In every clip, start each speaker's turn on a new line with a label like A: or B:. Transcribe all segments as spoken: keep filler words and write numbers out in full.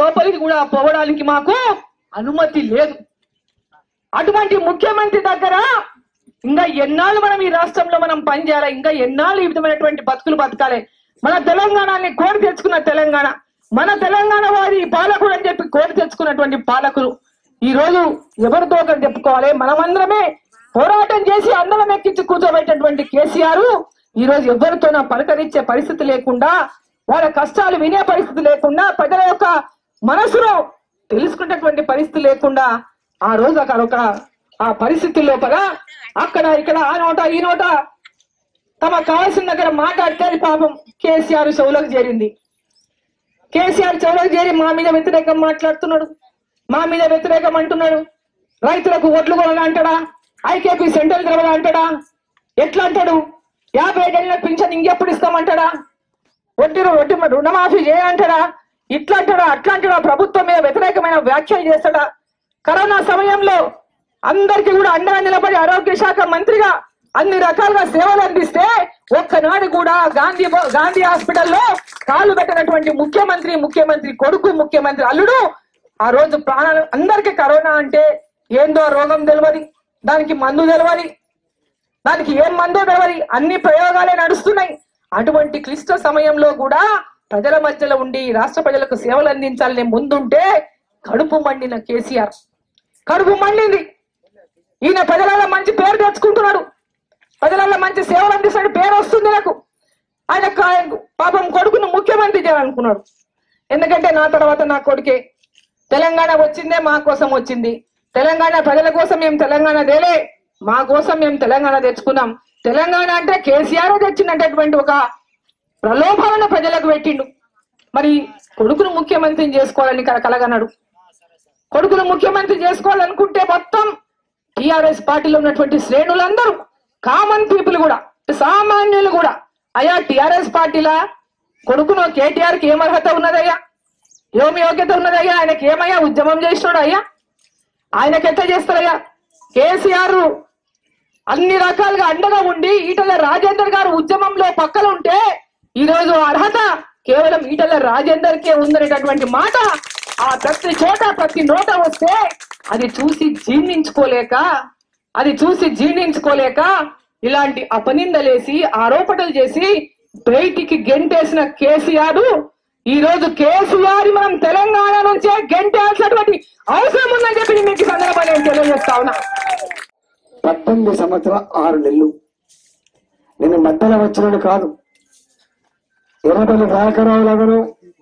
A: లోపలికి కూడా పోవడానికి మాకు అనుమతి లేదు. అటువంటి ముఖ్యమంత్రి దగ్గర ఇంకా ఎన్నాళ్ళు మనం ఈ రాష్ట్రంలో మనం పనిచేయాలి, ఇంకా ఎన్నాళ్ళు ఈ విధమైనటువంటి బతుకులు బతకాలి. మన తెలంగాణని కోరి తెచ్చుకున్న తెలంగాణ, మన తెలంగాణ వారి పాలకుడు అని చెప్పి కోరి తెచ్చుకున్నటువంటి పాలకులు ఈ రోజు ఎవరితో ఒకరు చెప్పుకోవాలి. మనమందరమే పోరాటం చేసి అందరం ఎక్కించి కూర్చోబెట్టినటువంటి కేసీఆర్ ఈ రోజు ఎవరితోనో పలకరించే పరిస్థితి లేకుండా, వాళ్ళ కష్టాలు వినే పరిస్థితి లేకుండా, ప్రజల యొక్క మనసులో తెలుసుకున్నటువంటి పరిస్థితి లేకుండా ఆ రోజు అక్కడ ఒక ఆ పరిస్థితి లోపల అక్కడ ఇక్కడ ఆ నోట ఈ నోట తమకు కావాల్సిన దగ్గర మాట్లాడితే అది పాపం కేసీఆర్ చెవులకు చేరింది. కేసీఆర్ చెవులకు చేరి మా మీద వ్యతిరేకం మాట్లాడుతున్నాడు, మా మీద వ్యతిరేకం అంటున్నాడు. రైతులకు ఓట్లు కొనాలి అంటాడా, ఐకేపీ సెంట్రల్ తెలవాలి అంటాడా, ఎట్లా అంటాడు, యాభై ఏళ్ళ పింఛన్ ఇంకెప్పుడు ఇస్తామంటాడా, వడ్డీ వడ్డీ రుణమాఫీ చేయంటాడా, ఇట్లా అంటాడా అట్లా అంటాడా, ప్రభుత్వం మీద వ్యతిరేకమైన వ్యాఖ్యలు చేస్తాడా. కరోనా సమయంలో అందరికీ కూడా అండగా నిలబడి ఆరోగ్య శాఖ మంత్రిగా అన్ని రకాలుగా సేవలు అందిస్తే ఒక్కనాడు కూడా గాంధీ గాంధీ హాస్పిటల్లో కాలు పెట్టినటువంటి ముఖ్యమంత్రి, ముఖ్యమంత్రి కొడుకు, ముఖ్యమంత్రి అల్లుడు ఆ రోజు ప్రాణాలు అందరికీ కరోనా అంటే ఏందో రోగం తెలియదు, దానికి మందు తెలియదు, దానికి ఏం మందో తెలియదు, అన్ని ప్రయోగాలే నడుస్తున్నాయి. అటువంటి క్లిష్ట సమయంలో కూడా ప్రజల మధ్యలో ఉండి రాష్ట్ర ప్రజలకు సేవలు అందించాలని ముందుంటే కడుపు మండిన కేసీఆర్, కడుపు మండింది. ఈయన ప్రజలలో మంచి పేరు తెచ్చుకుంటున్నాడు, ప్రజలలో మంచి సేవలు అందిస్తాడు, పేరు వస్తుంది నాకు. ఆయన పాపం కొడుకును ముఖ్యమంత్రి చేయాలనుకున్నాడు. ఎందుకంటే నా తర్వాత నా కొడుకే, తెలంగాణ వచ్చిందే మా కోసం వచ్చింది, తెలంగాణ ప్రజల కోసం మేము తెలంగాణ దేలే, మా కోసం మేము తెలంగాణ తెచ్చుకున్నాం. తెలంగాణ అంటే కేసీఆర్ తెచ్చినటువంటి ఒక ప్రలోభాలను ప్రజలకు పెట్టిండు. మరి కొడుకును ముఖ్యమంత్రిని చేసుకోవాలని కలగన్నాడు. కొడుకును ముఖ్యమంత్రి చేసుకోవాలనుకుంటే మొత్తం టిఆర్ఎస్ పార్టీలో ఉన్నటువంటి శ్రేణులందరూ, కామన్ పీపుల్ కూడా, సామాన్యులు కూడా, అయ్యా టిఆర్ఎస్ పార్టీలా కొడుకును కేటీఆర్ కి ఏం అర్హత ఉన్నదయ్యా, ఏం యోగ్యత ఉన్నదయ్యా, ఆయనకి ఏమయ్యా ఉద్యమం చేసినాడు అయ్యా, ఆయనకి ఎట్లా చేస్తారయ్యా. కేసీఆర్ అన్ని రకాలుగా అండగా ఉండి ఈటల రాజేందర్ గారు ఉద్యమంలో పక్కన ఉంటే ఈ రోజు అర్హత కేవలం ఈటల రాజేందర్ కే ఉందనేటటువంటి మాట ఆ ప్రతి చోట ప్రతి నోట వస్తే అది చూసి జీర్ణించుకోలేక అది చూసి జీర్ణించుకోలేక ఇలాంటి అపనిందలేసి ఆరోపణలు చేసి బయటికి గెంటేసిన కేసీఆర్ ఈ రోజు కేసీఆర్ మనం తెలంగాణ నుంచే గెంటేయాల్సినటువంటి అవసరం ఉందని చెప్పి మీకు సందర్భంగా నేను తెలియజేస్తా ఉన్నా.
B: పద్దెనిమిది సంవత్సరాల ఆరు నెలలు నేను మధ్యలో వచ్చినాడు కాదు, ఎర్రపల్లి రాకరావు లాగను,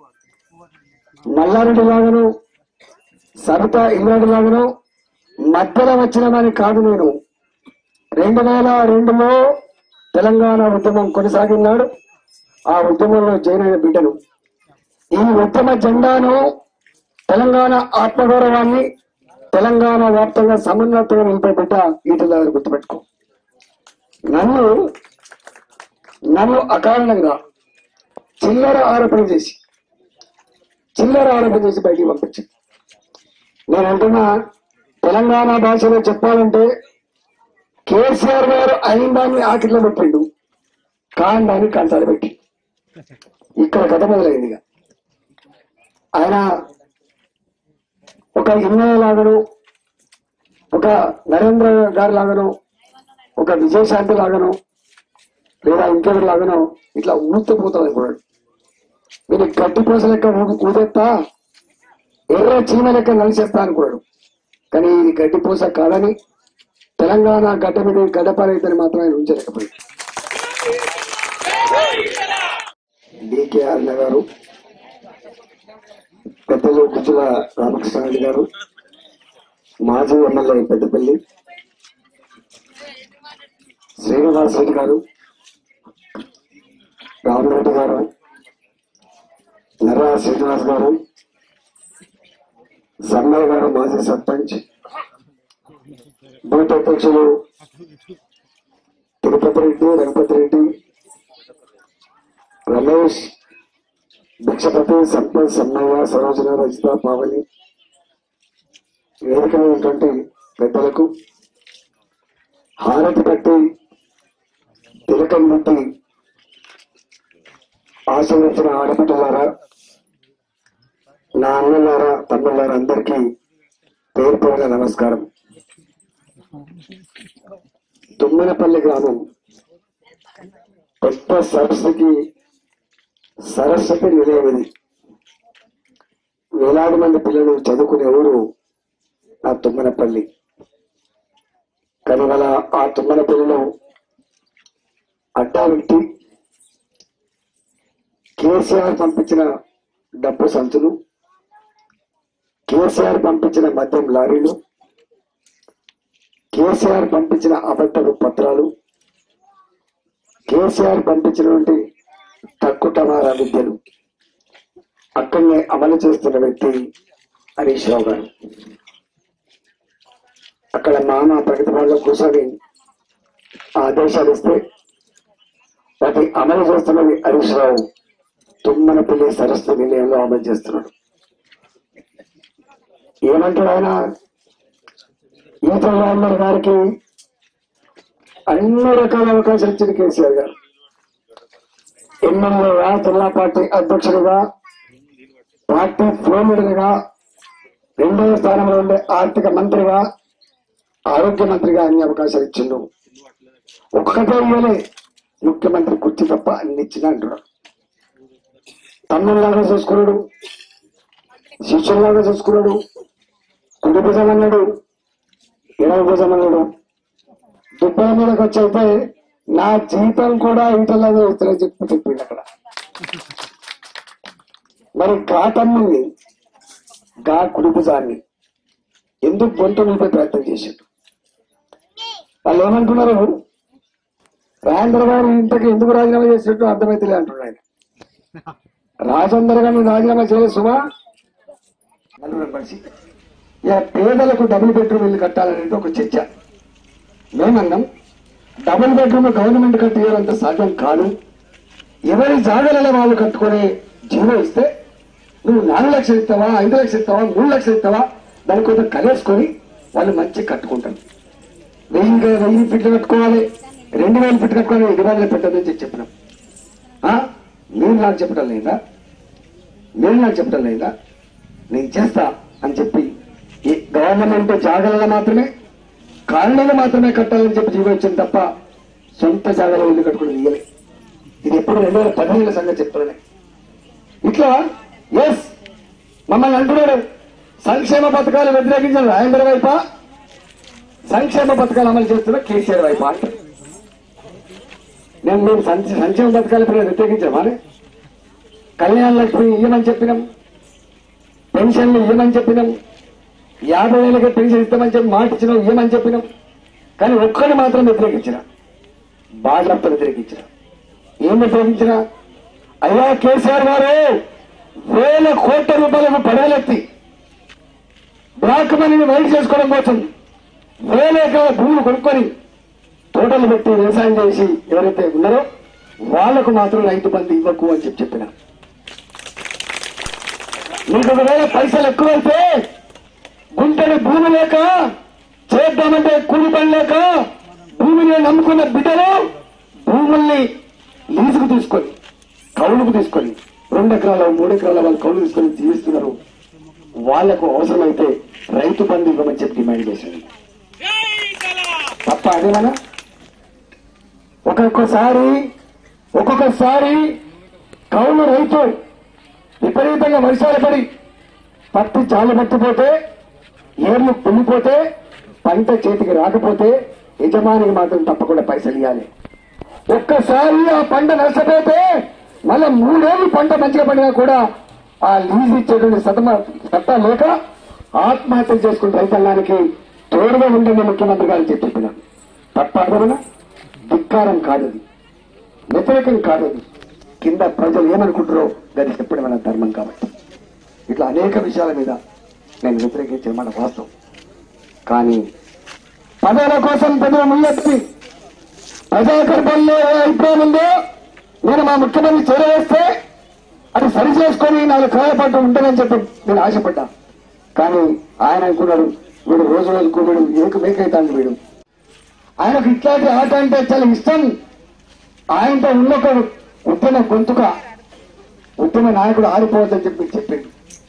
B: మల్లారెడ్డి లాగను, సబితా ఇంద్రారెడ్డి లాగను మధ్యలో వచ్చినామని కాదు. నేను రెండు వేల రెండులో తెలంగాణ ఉద్యమం కొనసాగినాడు, ఆ ఉద్యమంలో జైన బిడ్డను. ఈ ఉద్యమ జెండాను, తెలంగాణ ఆత్మగౌరవాన్ని తెలంగాణ వ్యాప్తంగా సమన్వయంతో నింపే బిడ్డ ఈటల గారు గుర్తుపెట్టుకో. నన్ను నన్ను అకారణంగా చిల్లర ఆరోపణ చేసి చిల్లర ఆరోపణ చేసి బయటికి పంపించింది. నేను అంటున్నా, తెలంగాణ భాషలో చెప్పాలంటే కేసీఆర్ గారు అయిందాన్ని ఆకిట్లో పెట్టిండు, కాండాన్ని కంచాలు పెట్టి ఇక్కడ కథ మొదలైంది. ఆయన ఒక ఇన్నయ్య లాగను, ఒక నరేంద్ర గారి లాగను, ఒక విజయశాంతి లాగను, లేదా ఇంకెవరి లాగను ఇట్లా ఊతపోతాం అనుకున్నాడు. మీరు గడ్డి పూస లెక్క ఊదెత్తా, ఎర్ర చీమ లెక్క నలిసేస్తా అనుకున్నాడు. కానీ ఇది గడ్డి పూస కాదని, తెలంగాణ గడ్డ మీద గడ్డపాలైతే మాత్రం ఆయన ఉంచలేకపోయింది. డికేఆర్ గారు, పెద్దలు గుజ్జుల రామకృష్ణారెడ్డి గారు, మాజీ ఎమ్మెల్యే పెద్దపల్లి శ్రీనివాస్ రెడ్డి గారు, రామరెడ్డి గారు, నర్రా శ్రీనివాస్ గారు, సమ్మయ్య గారు మాజీ సర్పంచ్, బూత్ అధ్యక్షులు తిరుపతి రెడ్డి, రఘుపతి రెడ్డి, రమేష్, భిక్షపతి, సంపత్, సమ్మయ్య, సరోజన, రజిత, పావని, వేదికమైనటువంటి పెద్దలకు హారతి పట్టి తిలకం బట్టి ఆశీర్వదించిన ఆడపిల్లలారా, నా అన్నలారా తమ్ముళ్ళారా అందరికీ పేరు పేరున నమస్కారం. తుమ్మనపల్లి గ్రామం పెద్ద సరస్సుకి సరస్వతి నిలయం ఇది. వేలాది మంది పిల్లలు చదువుకునే ఊరు నా తుమ్మనపల్లి. కానీ వాళ్ళ ఆ తుమ్మనపల్లిలో అడ్డా పెట్టి కేసీఆర్ పంపించిన డబ్బు సంచులు, కేసీఆర్ పంపించిన మద్యం లారీలు, కేసీఆర్ పంపించిన అబద్ధపు పత్రాలు, కేసీఆర్ పంపించినటువంటి తక్కుటమారా విద్యలు అక్కడనే అమలు చేస్తున్న వ్యక్తి హరీష్ రావు గారు. అక్కడ మామ ప్రగతి వాళ్ళలో కూర్చొని ఆదేశాలు ఇస్తే వాటి అమలు చేస్తున్నది హరీష్ రావు తుమ్మనపల్లి సరస్సు నిలయంలో అమలు చేస్తున్నాడు. ఏమంటాడు ఆయన? ఈటల రాజేందర్ గారికి అన్ని రకాల అవకాశాలు ఇచ్చింది కేసీఆర్ గారు. ఎమ్మెల్యేగా, జిల్లా పార్టీ అధ్యక్షుడిగా, పార్టీ ఫ్లోర్ లీడర్గా, రెండవ స్థానంలో ఉండే ఆర్థిక మంత్రిగా, ఆరోగ్య మంత్రిగా అన్ని అవకాశాలు ఇచ్చిండు. ఒక్కటే ఇవ్వలే, ముఖ్యమంత్రి కుర్చీ తప్ప అన్ని ఇచ్చిన అంటున్నాడు. తమ్ముళ్ళలాగా చూసుకున్నాడు, శిష్యుల్లాగా చూసుకున్నాడు, కుడి భుజం అన్నాడు, ఎడవ భుజం అన్నాడు. దుబ్బల మీదకి వచ్చి అయితే నా జీతం కూడా ఇంటర్లాగా ఇస్తారని చెప్పి చెప్పిండు అక్కడ. మరి గా తమ్ముని గా కుడి భుజాన్ని ఎందుకు గొంతు నిలిపే ప్రయత్నం చేశాడు? వాళ్ళు ఏమంటున్నారు? రాజేంద్ర గారు ఇంతకు ఎందుకు రాజీనామా చేసినట్టు అర్థమైతే అంటున్నాడు ఆయన. రాజేంద్ర గారిని రాజీనామా చేయలేదు సుమా. కలిసి ఇక పేదలకు డబుల్ బెడ్రూమ్ ఇల్లు కట్టాలనేది ఒక చర్చ. మేమన్నాం డబుల్ బెడ్రూమ్ గవర్నమెంట్ కట్టియాలంత సాధ్యం కాదు. ఎవరి జాగాలలో వాళ్ళు కట్టుకునే జీవో ఇస్తే నువ్వు నాలుగు లక్షలు ఇస్తావా, ఐదు లక్షలు ఇస్తావా, మూడు లక్షలు ఇస్తావా, దాని కొంత కలేసుకొని వాళ్ళు మంచిగా కట్టుకుంటారు. వెయ్యి వెయ్యి ఫిట్లు కట్టుకోవాలి, రెండు వేలు ఫిట్లు కట్టుకోవాలి, ఐదు వందలు పెట్టదని చెప్పి చెప్పినాం. మీరు నాకు చెప్పడం లేదా? మీరు నాకు చెప్పడం లేదా? నేను చేస్తా అని చెప్పి గవర్నమెంట్ జాగాలలో మాత్రమే, కాలనీలో మాత్రమే కట్టాలని చెప్పి జీవో వచ్చింది తప్ప సొంత జాగాలో ఇల్లు కట్టుకుని ఇయ్యలే. ఇది ఎప్పుడు రెండు వేల పదిహేనుల సంగతి చెప్తున్నానే. ఇట్లా ఎస్ మమ్మల్ని అంటున్నాడు సంక్షేమ పథకాలు వ్యతిరేకించిన రాజేంద్ర వైపా, సంక్షేమ పథకాలు అమలు చేస్తున్న కేసీఆర్ వైపా అంటే నేను మేము సంక్షేమ పథకాలు ఇప్పుడు వ్యతిరేకించామా? కళ్యాణ లక్ష్మి ఇవ్వమని చెప్పినాం, పెన్షన్లు ఇవ్వమని చెప్పినాం, యాభై వేలకి పెన్షన్ ఇస్తామని చెప్పి మాట ఇచ్చినాం, ఇవ్వమని చెప్పినాం. కానీ ఒక్కడిని మాత్రం వ్యతిరేకించిన, బాధ్యత వ్యతిరేకించిన. ఏం వ్యతిరేకించిన? అయ్యా కేసీఆర్ గారు వేల కోట్ల రూపాయలకు పడవలెత్తి బ్లాక్ మనీని వైట్ చేసుకోవడం కోసం వేల ఎకరాల భూములు కొనుక్కొని తోటలు పెట్టి వ్యవసాయం చేసి ఎవరైతే ఉన్నారో వాళ్లకు మాత్రం రైతు బంధు ఇవ్వకు అని చెప్పి చెప్పిన. మీకు ఒకవేళ పైసలు ఎక్కువైతే గుంటడి భూమి లేక చేద్దామంటే కూలి పని లేక భూమిని నమ్ముకున్న బిడ్డలు భూముల్ని లీజుకు తీసుకొని, కౌలుకు తీసుకొని, రెండు ఎకరాల మూడు ఎకరాల వాళ్ళు కౌలు తీసుకొని జీవిస్తున్నారు. వాళ్లకు అవసరమైతే రైతు బంధు ఇవ్వమని చెప్పి డిమాండ్ చేశారు. తప్ప అదేమన్నా? ఒక్కొక్కసారి ఒక్కొక్కసారి కౌలు రైతు విపరీతంగా వర్షాలు పడి పత్తి చాలు పట్టిపోతే, ఏర్లు పొంగిపోతే, పంట చేతికి రాకపోతే యజమానికి మాత్రం తప్పకుండా పైసలు ఇవ్వాలి. ఒక్కసారి ఆ పంట నష్టపోతే మళ్ళా మూడేళ్ళు పంట మంచిగా పడినా కూడా ఆ లీజ్ ఇచ్చేటువంటి సతమ సత్తా లేక ఆత్మహత్య చేసుకున్న రైతాంగానికి తోడుగా ఉండండి ముఖ్యమంత్రి గారు చెప్పిన. తప్ప అర్థమన్నా? ధిక్కారం కాదది, వ్యతిరేకం కాదది. కింద ప్రజలు ఏమనుకుంటారో దాన్ని చెప్పడం మన ధర్మం. కాబట్టి ఇట్లా అనేక విషయాల మీద నేను వ్యతిరేకించే మన వాస్తవం. కానీ పదవుల కోసం పెద్ద ముందెత్తి ప్రజాకర్పంలో ఏ అభిప్రాయం ఉందో నేను మా ముఖ్యమంత్రి చేరవేస్తే అది సరి చేసుకొని నాలుగు కాయపాటు ఉంటుందని చెప్పి నేను ఆశపడ్డా. కానీ ఆయన అనుకున్నాడు వీడు రోజు రోజుకు వీడు ఏక మేకైతాడు. వీడు ఆయనకు ఇట్లాంటి ఆట అంటే చాలా ఇష్టం. ఆయనతో ఉన్నొక ఉద్యమ గొంతుక, ఉద్యమ నాయకుడు ఆడిపోవద్దని చెప్పి చెప్పిండు.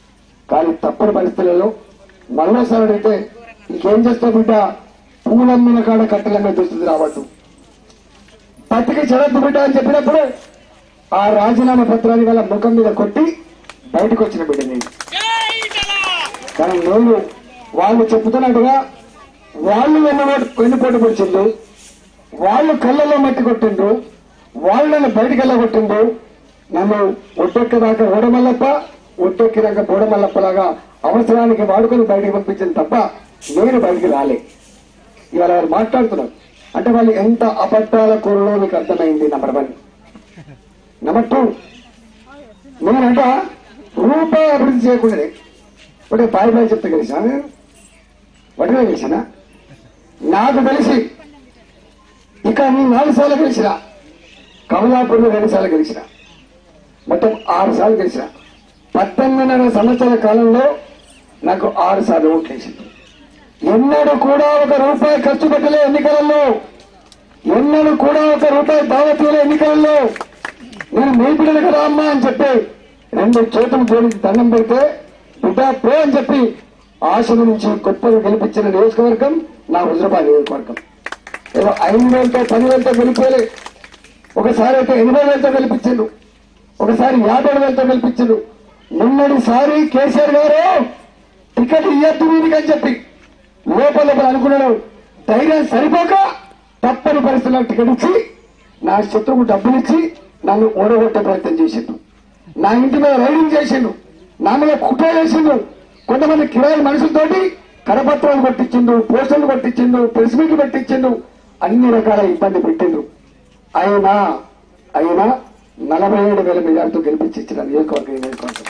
B: కానీ తప్పని పరిస్థితులలో మళ్ళోసారి అడిగితే ఇంకేం చేస్తావు బిడ్డ, పూలమ్మిన కాడ కట్టెలమ్మే దుస్థితి రావద్దు, పత్తికి చెడద్దు బిడ్డ అని చెప్పినప్పుడు ఆ రాజీనామా పత్రాన్ని వాళ్ళ ముఖం మీద కొట్టి బయటకు వచ్చిన బిడ్డ నేను. కానీ నేను వాళ్ళు చెప్తున్నట్టుగా వాళ్ళు వెన్నుపోటు వెన్నుపోటు పొడిచిండ్రు, వాళ్ళు కళ్ళలో మట్టి కొట్టిండ్రు, వాళ్ళు నన్ను బయటికి వెళ్ళగొట్టిండ్రు. నన్ను ఒట్టెక్కదాకా ఓడమల్లప్ప, ఒట్టెక్కినాక బోడమల్లప్పలాగా అవసరానికి వాడుకొని బయటికి పంపించింది తప్ప నేను బయటికి రాలే. ఇవాళ వారు మాట్లాడుతున్నారు అంటే వాళ్ళు ఎంత అబద్ధాల కూరలో మీకు అర్థమైంది. Number one. నెంబర్ టూ, నేనంట రూపాయి అభివృద్ధి చేయకుండానే ఒకటే బాయ్ బాయ్ చెప్తే కలిసా వడిగా కలిసినా నాకు తెలిసి ఇక నీ నాలుగు సార్లు గెలిచిన, కమలాపూర్లో రెండు సార్లు గెలిచిన, మొత్తం ఆరు సార్లు గెలిచిన. పద్దెనిమిదిన్నర సంవత్సరాల కాలంలో నాకు ఆరు సార్లు ఓట్లు వేసింది. ఎన్నడూ కూడా ఒక రూపాయి ఖర్చు పెట్టలే ఎన్నికలలో, ఎన్నడూ కూడా ఒక రూపాయి దావతీయలే ఎన్నికలలో. నేను మీ బిడ్డలు కదా అమ్మా అని చెప్పి రెండు చేతులు జోడించి దండం పెడితే బిడ్డ పో అని చెప్పి ఆశల నుంచి గొప్పగా గెలిపించిన నియోజకవర్గం నా హుజరాబాద్ నియోజకవర్గం. ఏదో ఐదు వేలతో పది వేలతో గెలిపేలే, ఒకసారి అయితే ఎనభై వేలతో గెలిపించిండు, ఒకసారి యాభై వేలతో గెలిపించిండు. నిన్నటిసారి కేసీఆర్ గారు టికెట్ ఇయ్యద్దు వీరికి అని చెప్పి లోపల లోపల అనుకున్నాడు. ధైర్యం సరిపోక తప్పని పరిస్థితుల్లో టికెట్ ఇచ్చి నా శత్రువుకు డబ్బులిచ్చి నన్ను ఓడగొట్టే ప్రయత్నం చేసిండు. నా ఇంటి మీద రైడింగ్ చేసిండు, నా మీద కుట్ర చేసిండు. కొంతమంది కిరాయి మనుషులతోటి కరపత్రాలు కొట్టించిండు, పోస్టర్లు కొట్టించిండు, ప్రెస్ మీట్లు పెట్టించిండు, అన్ని రకాల ఇబ్బంది పెట్టిండు. అయినా అయినా నలభై ఏడు వేల మెజార్టీతో గెలిపించిన నియోజకవర్గం నియోజకవర్గం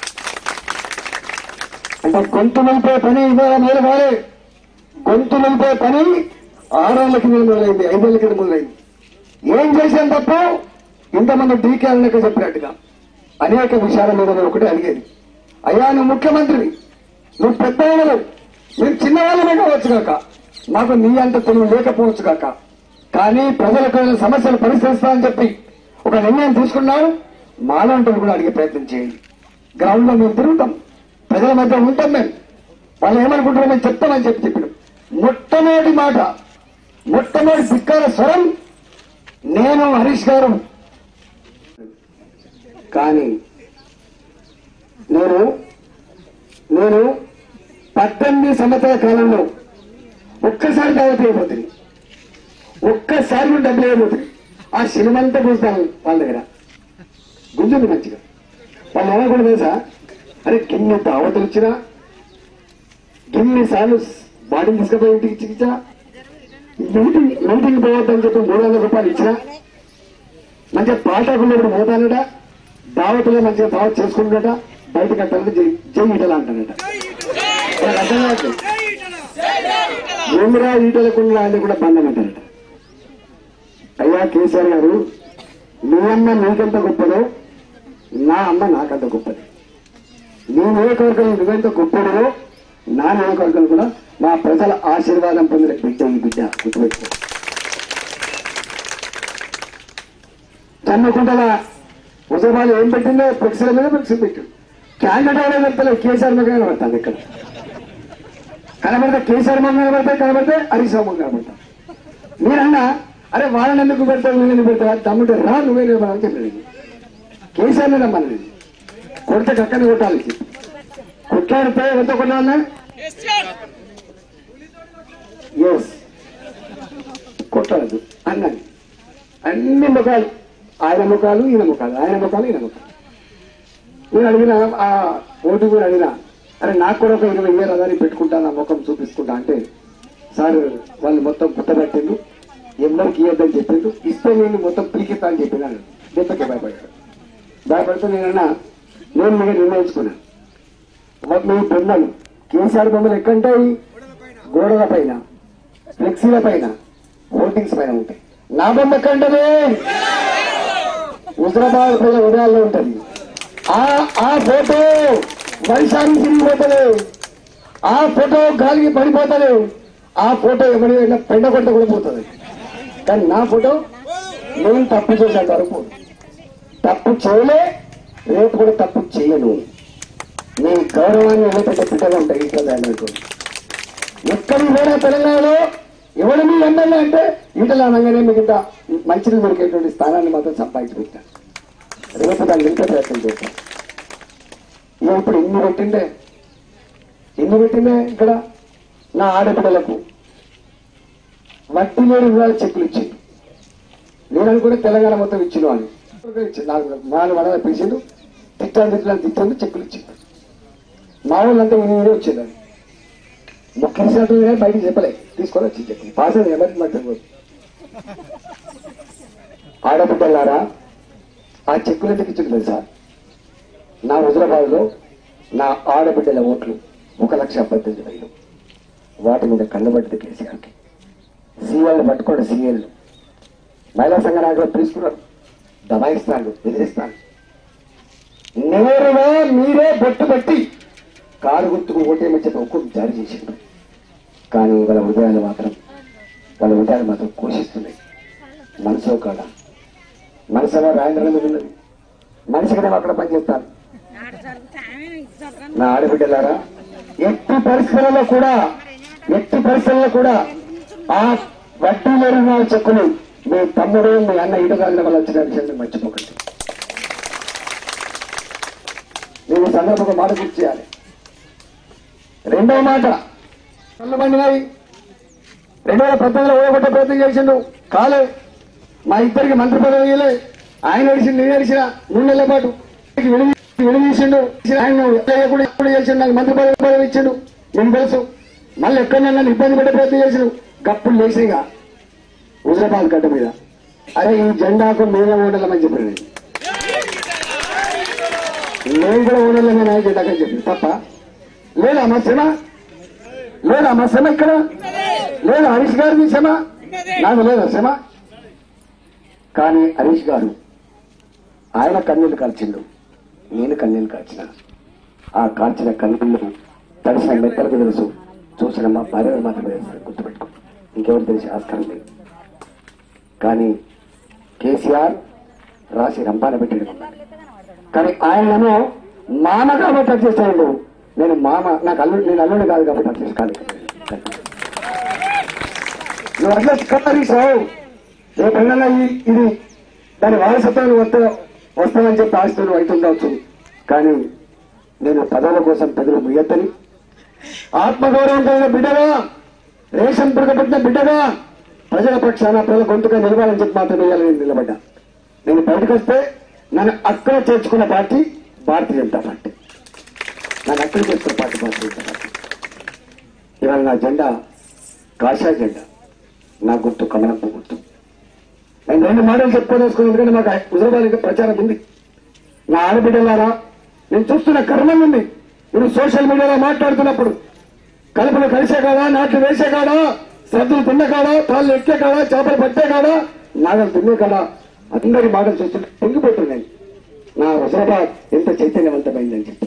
B: అంటే గొంతు నిలిపే పని ఇవాళ మేలు కాలే. గొంతు నిలిపే పని ఆరేళ్ల కింద మొదలైంది, ఐదేళ్ల కింద మొదలైంది. ఏం చేశాను తప్ప ఇంతమంది డీకే అన్నక చెప్పినట్టుగా అనేక విషయాల మీద నేను ఒకటి అడిగేది, అయ్యా నువ్వు ముఖ్యమంత్రివి, నువ్వు పెద్ద వాళ్ళు, మీరు చిన్నవాళ్ళమే కావచ్చు కాక, నాకు నీ అంత తెలివి లేకపోవచ్చు కాక, కానీ ప్రజలకు సమస్యలు పరిష్కరిస్తా అని చెప్పి ఒక నిర్ణయం తీసుకున్నాను. మాలాంటి కూడా అడిగే ప్రయత్నం చేయండి. గ్రౌండ్ లో మేము తిరుగుతాం, ప్రజల మధ్య ఉంటాం, మేము వాళ్ళు ఏమనుకుంటారో మేము చెప్తామని చెప్పి చెప్పాడు. మొట్టమొదటి మాట, మొట్టమొదటి ధిక్కార స్వరం నేను హరీష్ గారు. కానీ నేను నేను పద్దెనిమిది సంవత్సరాల కాలంలో ఒక్కసారి దావత్ అయిపోతుంది, ఒక్కసారి కూడా డబ్బులు అయిపోతుంది. ఆ సినిమంతా చూస్తాను వాళ్ళ దగ్గర గుంజుంది మంచిగా. వాళ్ళు ఏమనుకుంటే తెలుసా, అరే గిన్ని దావతులు ఇచ్చినా, గిన్ని సార్లు బాడీని తీసుకుపోయి ఇంటికి ఇచ్చిచ్చా, మీటింగ్ మీటింగ్ పోవద్దని చెప్పి మూడు వందల రూపాయలు ఇచ్చినా, మంచిగా పాఠకులు పోతానట, దావతులో మంచిగా దావత్ చేసుకుంటాడట, బయటకు అంటారు జై జై ఈటల అంటానట. అర్థం కాదు ఏమిరా ఈటలకుండా అని కూడా బంధం అంటారట. అయ్యా కేసీఆర్ గారు, మీ అమ్మ నీకెంత గొప్పదో నా అమ్మ నాకంత గొప్పది. నీ నియోజకవర్గం నువ్వెంత గొప్పదో నా నియోజకవర్గం కూడా మా ప్రజల ఆశీర్వాదం పొందిన బిడ్డ ఈ బిడ్డ గుర్తుపెట్టుకో. చన్నకుంటలా హుజరాబాద్ ఏం పెట్టిందో ఫ్లెక్సీల మీద ఫ్లెక్సీ పెట్టిండు. క్యాండిడేట్ అవడం చెప్తలేదు, కేసీఆర్ మీద కనబడతాను. ఇక్కడ కనబడితే కేసీఆర్ మొన్న కనబడితే కనబడితే హరీష్ రావు కనబడతా. మీరన్నా అరే వాళ్ళని ఎందుకు పెడతావు, నువ్వు ఎందుకు పెడతావు, తమ్ముంటే రా నువ్వే నిలబడాలని చెప్పాడు. కేసీఆర్ మీద రమ్మని కొడితే కక్కని కొట్టాలి, కొట్లాడితే ఎంత కొట్టాలన్నా ఎస్ కొట్టలేదు అన్నది. అన్ని ముఖాలు, ఆయన ముఖాలు ఈయన ముఖాలు, ఆయన ముఖాలు ఈయన ముఖాలు. నేను అడిగిన ఆ ఓటు కూడా అడిగినా, అరే నాకు కూడా ఒక ఇరవై వేలు అదాన్ని పెట్టుకుంటా, నా ముఖం చూపించుకుంటా అంటే సార్ వాళ్ళు మొత్తం గుట్టబట్టిండు, ఎవరికి ఇవ్వద్దని చెప్పిండు, ఇస్తే నేను మొత్తం పిలికిస్తా అని చెప్పినాను. దెబ్బకి భయపడ్డాడు. భయపడితే నేనన్నా నేను మీకు నిర్ణయించుకున్నాను, మీ బొమ్మలు కేసీఆర్ బొమ్మలు ఎక్కంటాయి, గోడల పైన ఫ్లెక్సీల పైన హోర్డింగ్స్ పైన ఉంటాయి. నా బొమ్మ ఎక్కంటది హుజరాబాద్ ప్రజల ఉదయాల్లో ఉంటుంది. ఆ ఆ ఫోటో వర్షానికి తిరిగిపోతుంది, ఆ ఫోటో గాలికి పడిపోతుంది, ఆ ఫోటో ఎవరైనా పెండ కొట్ట కూడా పోతుంది. కానీ నా ఫోటో నేను తప్పు చేసేంత వరకు తప్పు చేయలే, రేపు కూడా తప్పు చేయను. మీ గౌరవాన్ని ఏదైతే బిడ్డగా ఉంటాయి ఇట్లా అనుకోండి. ఎక్కడికి పోయినా తెలంగాణలో ఎవరు మీ ఎమ్మెల్యే అంటే ఈటల అనగానే మీకు ఇంత మంచిని దొరికేటువంటి స్థానాన్ని మాత్రం సంపాదించి పెట్టాను. రేపు దాన్ని నింపే ప్రయత్నం చేస్తాను. ఇక ఇప్పుడు ఇన్ని పెట్టిండే ఇన్ని పెట్టిండే ఇక్కడ నా ఆడపిల్లలకు వడ్డీ లేని రుణాలు చెక్కులు ఇచ్చిండు. నేను అనుకుంటే తెలంగాణ మొత్తం ఇచ్చిన అని నాకు నాలుగు వందల పిలిచిండు. తిట్టాను తిట్టాను తిట్టాను చెక్కులు ఇచ్చిండు. మా వాళ్ళంతా ఇన్ని వచ్చింది. అది ముఖ్యమంత్రి కానీ బయటికి చెప్పలే తీసుకొని వచ్చి చెక్కులు పాస్ అయింది. ఎవరికి మాకు తెలియదు. ఆడబిడ్డలారా ఆ చెక్కులు ఎందుకు ఇచ్చింది తెలుసా? నా హుజరాబాద్ లో నా ఆడబిడ్డల ఓట్లు ఒక లక్ష పద్దెనిమిది వేలు వాటి మీద కళ్ళబడ్డది కేసీఆర్కి. సీఎల్ని పట్టుకోండి. సీఎల్ మహిళా సంఘ నాయకులు తీసుకున్నారు. దబాయిస్తాను, బెదిరిస్తాను. నేరుగా మీరే బొట్టు పెట్టి కారు గుర్తుకు ఓటేమని చెప్పి ఒక్కొక్క జారీ చేసిండు. కానీ వాళ్ళ హృదయాలు మాత్రం వాళ్ళ హృదయాలు మాత్రం కోషిస్తున్నాయి. మనసు కాడ మనసులో రాయంద్రం మీద ఉన్నది. మనిషికి అక్కడ పనిచేస్తాను. నా ఆడబిడ్డలారా ఎట్టి పరిస్థితులలో కూడా ఎట్టి పరిస్థితుల్లో కూడా ఆ వడ్డీ లేని చెక్కులు మీ తమ్ముడు మీ అన్న ఈడగాలిన వాళ్ళు వచ్చిన విషయాన్ని మర్చిపోకండి. నేను ఈ సందర్భంగా మాట గుర్తు చేయాలి. రెండవ మాట కళ్ళు పండినాయి. రెండు వేల పద్దెనిమిదిలో ఓడగొట్టే ప్రయత్నం చేసిండు. కాలే. మా ఇద్దరికి మంత్రి పదవి ఇయ్యలే. ఆయన నడిచిండు, నేను నడిచిన మూడు నెలల పాటు విడదీసిండు. ఆయన ఎప్పుడు చేసిండు. నాకు మంత్రి పదవి పదవి ఇచ్చిండు. నేను తెలుసు. మళ్ళీ ఎక్కడన్నా నన్ను ఇబ్బంది పెట్టే ప్రయత్నం చేసిండు. గప్పులు లేచిగా హుజరాబాద్ గడ్డ మీద అరే ఈ జెండాకు మేమే ఓడలేమని చెప్పాను. నేను కూడా ఓడలేమే నా జెండాకని చెప్పి తప్ప లేదా మా శ్రమ లేదా మా శ్రమ ఇక్కడ లేదా హరీష్ గారిని శ్రమ నాకు లేదా శ్రమ. కానీ హరీష్ గారు ఆయన కన్నీళ్లు కాల్చిండు, నేను కన్నీళ్లు కాల్చిన. ఆ కాల్చిన కన్నీళ్లు తడిసిన మెత్తలకు తెలుసు, చూసిన మా భార్యలు మాత్రమే తెలుసు. గుర్తుపెట్టుకో, ఇంకెవరు తెలిసి ఆస్కారం లేదు. కానీ కేసీఆర్ రాసి రంపాన పెట్టాడు. కానీ ఆయనను మామ కాబట్టి టచ్ చేస్తాడు. నేను మామ నాకు అల్లుడు నేను అల్లుడు కాదు కాబట్టి టచ్ చేసుకోవాలి. నువ్వు అట్లా కట్టరీసావు రేపన్నా ఇది దాని వారసత్వాన్ని వస్తా వస్తామని చెప్పి ఆశలు అవుతుండవచ్చు. కానీ నేను పదవుల కోసం ప్రజలు ముయ్యత్తని ఆత్మగౌరవం కలిగిన బిడ్డగా రేషన్ పుడకబెట్టిన బిడ్డగా ప్రజల పక్షాన ప్రజల గొంతుగా నిలవాలని చెప్పి మాత్రమే నేను నిలబడ్డా. నేను బయటకు వస్తే నన్ను అక్కడ చేర్చుకున్న పార్టీ భారతీయ జనతా పార్టీ. నన్ను అక్కడ చేర్చుకున్న పార్టీ భారతీయ జనతా పార్టీ. ఇవాళ నా జెండా కాషాయ జెండా, నా గుర్తు కమలపు గుర్తు. నేను రెండు మాటలు చెప్పుకోదలుచుకున్నాను. ఎందుకంటే మాకు హుజరాబాద్ ప్రచారం ఉంది. నా ఆడబిడ్డలారా నేను చూస్తున్న కర్మం ఉంది. మీరు సోషల్ మీడియాలో మాట్లాడుతున్నప్పుడు కలుపులు కలిసే కాడా, నాట్లు వేసే కాడా, సద్దులు తిన్న కాడా, తాళ్ళు ఎక్కే కాడా, చేపలు పట్టే కాడా, నాగలు తిన్నే కాడా, అందరి మాటలు చూస్తుంటే పొంగిపోతున్నాయి. నా హుజరాబాద్ ఎంత చైతన్యవంతమైందని చెప్పి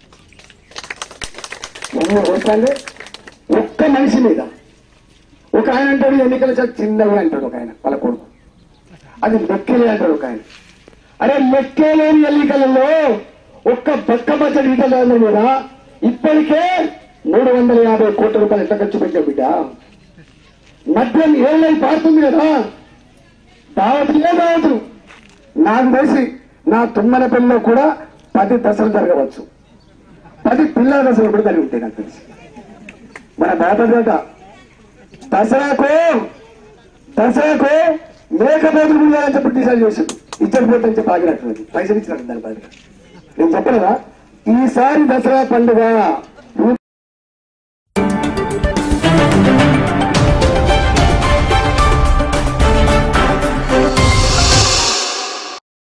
B: వస్తాండి. ఒక్క మనిషి మీద ఒక ఆయన అంటాడు ఎన్నికల చాలా చిన్నవి అంటాడు ఒక ఆయన వాళ్ళ కొడుకు. అది లెక్కలే అంటాడు ఒక ఆయన. అరే లెక్కలేని ఎన్నికలలో ఒక్క పక్క బడ్జెట్ ఈటల మీద ఇప్పటికే మూడు వందల యాభై కోట్ల రూపాయలు ఎట్లా ఖర్చు పెట్టావు బిడ్డ. మద్యం ఏళ్ళై పారుతుంది కదా, దావతులే దావతులు. నాకు తెలిసి నా తుమ్మల పిల్లలో కూడా పది దశలు జరగవచ్చు, పది పిల్లల దశలు కూడా జరిగి ఉంటాయి నాకు తెలిసి. మన బాధ దసరాకు దసరాకు మేకపోతులు ముందని చెప్పి డిసైడ్ చేసింది. ఇద్దరు పోతుందని చెప్పి ఆగినట్టు పైసలు ఇచ్చినట్టు దాని బదులుగా నేను చెప్పలేదా ఈసారి దసరా పండుగ